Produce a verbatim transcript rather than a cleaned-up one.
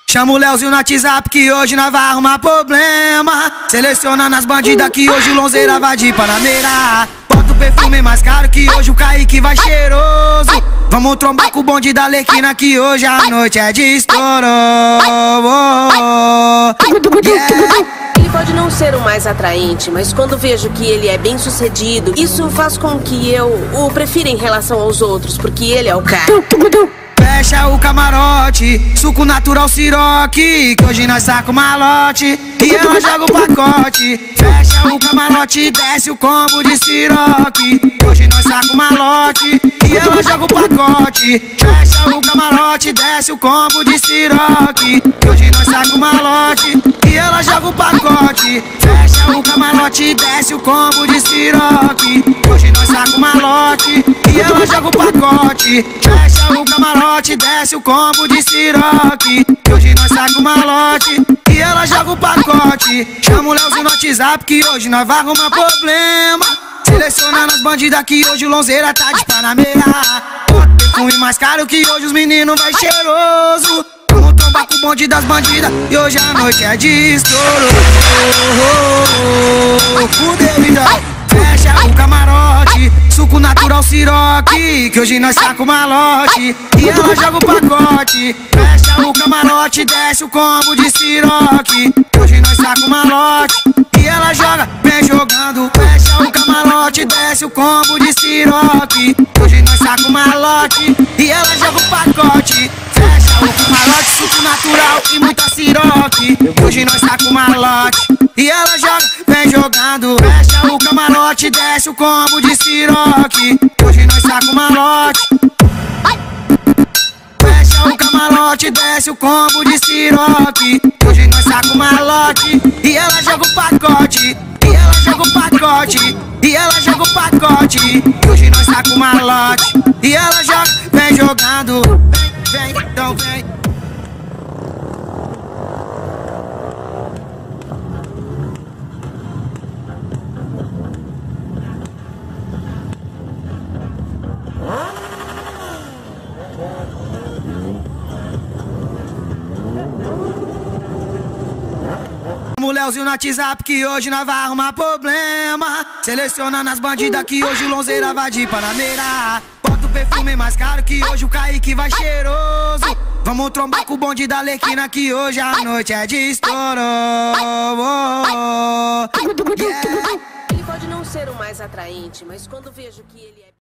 Chama o Leozinho no WhatsApp que hoje nós vai arrumar problema. Seleciona nas bandidas que hoje o Lonzeira vai de Panameira. Bota o perfume mais caro que hoje o Kaique vai cheiroso. Vamos trombar com o bonde da Lequina que hoje a noite é de estouro. Yeah. Ele pode não ser o mais atraente, mas quando vejo que ele é bem sucedido, isso faz com que eu o prefira em relação aos outros, porque ele é o cara. Fecha o camarote, suco natural siroque, que hoje nós saca o malote e ela joga o pacote. Fecha o camarote, desce o combo de siroque, que hoje nós saca o malote e ela joga o pacote. Fecha o camarote, desce o combo de siroque, que hoje nós saca o malote e ela joga o pacote. Fecha o camarote, desce o combo de siroque, que hoje nós saca o malote e ela joga o pacote. Fecha o camarote, desce o combo de siroque, que hoje nós saca o malote e ela joga o pacote. Chama o Leozinho no WhatsApp que hoje nós vai arrumar problema. Selecionando as bandidas que hoje o Lonzeira tá de Panameira. Bota perfume mais caro que hoje os meninos vai cheiroso. Vamos trombar com o bonde das bandidas e hoje a noite é de estouro. Fudeu então. Fecha o camarote, suco natural siroque, que hoje nós saca o malote e ela joga o pacote. Fecha o camarote, desce o combo de siroque, que hoje nós saca o malote e ela joga, vem jogando. Fecha o camarote, desce o combo de siroque, que hoje nós saca o malote e ela joga o pacote. Fecha o camarote, suco natural e muita siroque, que hoje nós saca o malote e ela joga, vem jogando. Fecha o camarote, desce o combo de siroque, que hoje nós saca o malote. Fecha o camarote, desce o combo de siroque, que hoje nós saca o malote e ela joga o pacote. E ela joga o pacote, e ela joga o pacote, que hoje nós saca o malote e ela joga, vem jogando. Vem, vem, então vem. Chama o Leozinho no WhatsApp que hoje nós vai arrumar problema. Selecionando as bandidas que hoje o Lonzeira vai de Panameira. Bota o perfume mais caro que hoje o Kaique vai cheiroso. Vamos trombar com o bonde da Lequina que hoje a noite é de estouro. Ele pode não ser o mais atraente, mas quando vejo que ele é